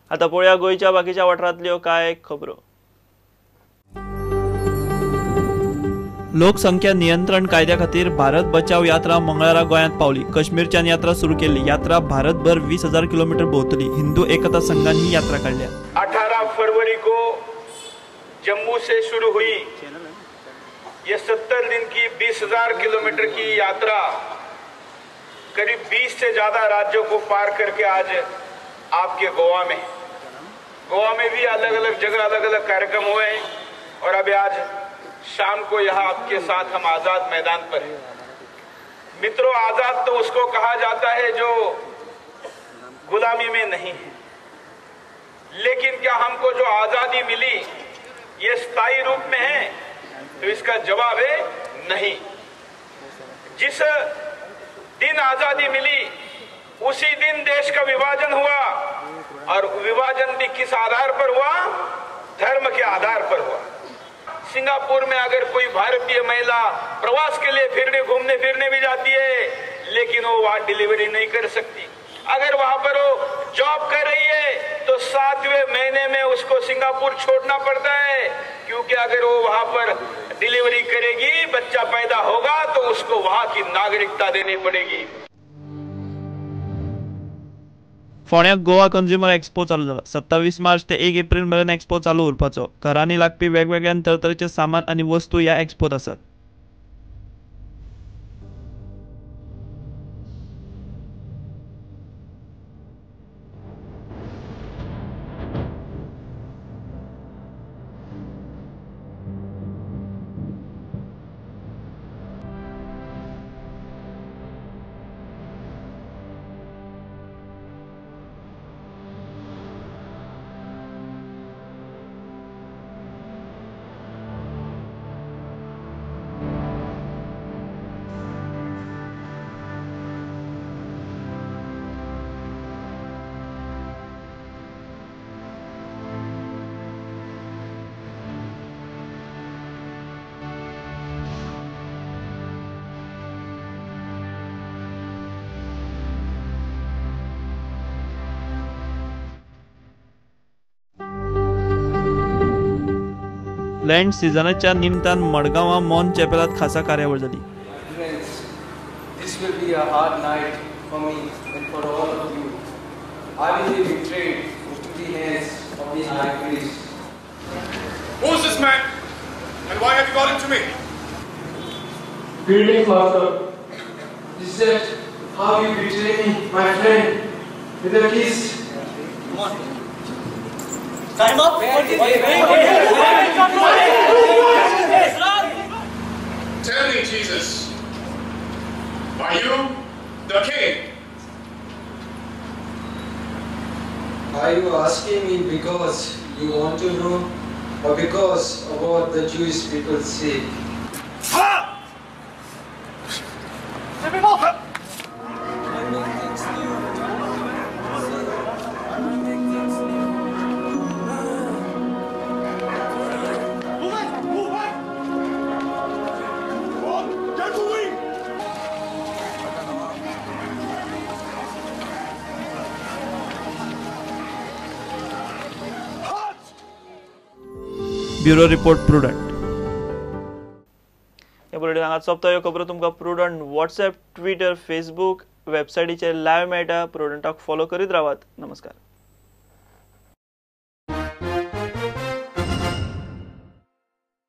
आता पळोवया गोंयच्या बाकीच्या वाठारांतल्यो कांय खबरो। लोकसंख्या नियंत्रण कायद्या खातीर भारत बचाव यात्रा मंगळारा गोंयांत पावली। काश्मीरच्यान यात्रा सुरू केली। यात्रा भारतभर 20,000 किलोमीटर भोंवतली। हिंदू एकता संघान ही यात्रा काढल्या। 18 फरवरी को जम्मू से शुरू हुई ये 70 दिन की 20,000 किलोमीटर की यात्रा करीब 20 से ज्यादा राज्यों को पार करके आज आपके गोवा में भी अलग अलग जगह अलग अलग कार्यक्रम हुए हैं और अभी आज शाम को यहाँ आपके साथ हम आजाद मैदान पर हैं। मित्रों, आजाद तो उसको कहा जाता है जो गुलामी में नहीं है, लेकिन क्या हमको जो आजादी मिली ये स्थायी रूप में है? तो इसका जवाब है नहीं। जिस दिन आजादी मिली उसी दिन देश का विभाजन हुआ और विभाजन भी किस आधार पर हुआ? धर्म के आधार पर हुआ। सिंगापुर में अगर कोई भारतीय महिला प्रवास के लिए घूमने फिरने भी जाती है, लेकिन वो वहां डिलीवरी नहीं कर सकती। अगर वहां पर वो जॉब कर रही है तो 7वें महीने में उसको सिंगापुर छोड़ना पड़ता है, क्योंकि अगर वो वहां पर डिलीवरी करेगी, बच्चा पैदा होगा तो उसको वहां की नागरिकता देनी पड़ेगी। फोंड्यात गोवा कंज्युमर एक्सपो चालू जाला। 27 मार्च ते 1 एप्रिल मेरेन एक्सपो चालू उरपाचो। घरांनी लागपी वेगवेगळ्या तरेतरेचे सामान आनी वस्तू ह्या एक्सपोत आसात। लँड सिजनाच्या निमतान मडगांवां मॉन चॅपेलांत खासा कार्यावळ जाली। This will be a hard night for me and for all of you. I will be betrayed into the hands of these high priests. Who is this man? And why have you got him to me? Greetings, Master. This is how you betray me, my friend, with a kiss. Come on. Time up. Tell me, Jesus, are you the king? Are you asking me because you want to know, or because of what the Jewish people say? Bureau report prudent. ह्या bulletin हांगा सोंपता। ह्यो खबरो तुमकां prudent WhatsApp, Twitter, Facebook, वेबसायटीचेर live मेळटा। प्रुडंटाक follow करीत रावात। नमस्कार।